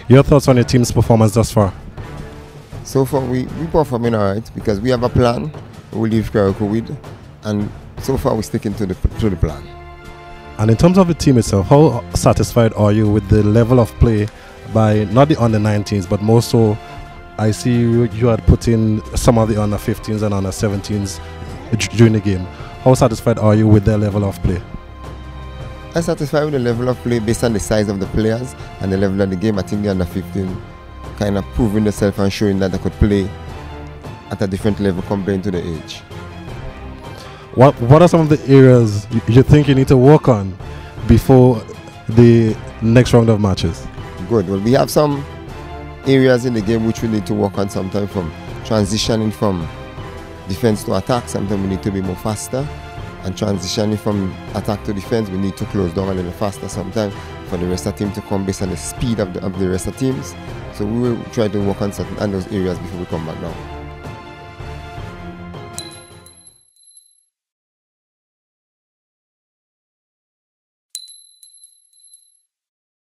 Your thoughts on your team's performance thus far? So far, we performing alright because we have a plan. We leave Jericho with, and so far we're sticking to the plan. And in terms of the team itself, how satisfied are you with the level of play by not the under 19s, but more so? I see you had put in some of the under 15s and under 17s during the game. How satisfied are you with their level of play? I'm satisfied with the level of play based on the size of the players and the level of the game. I think the under 15 kind of proving themselves and showing that they could play at a different level compared to the age. What are some of the areas you think you need to work on before the next round of matches? Good. Well, we have some areas in the game which we need to work on sometimes, from transitioning from defense to attack. Sometimes we need to be more faster, and transitioning from attack to defense we need to close down a little faster sometimes for the rest of the team to come based on the speed of the rest of teams. So we will try to work on those areas before we come back down.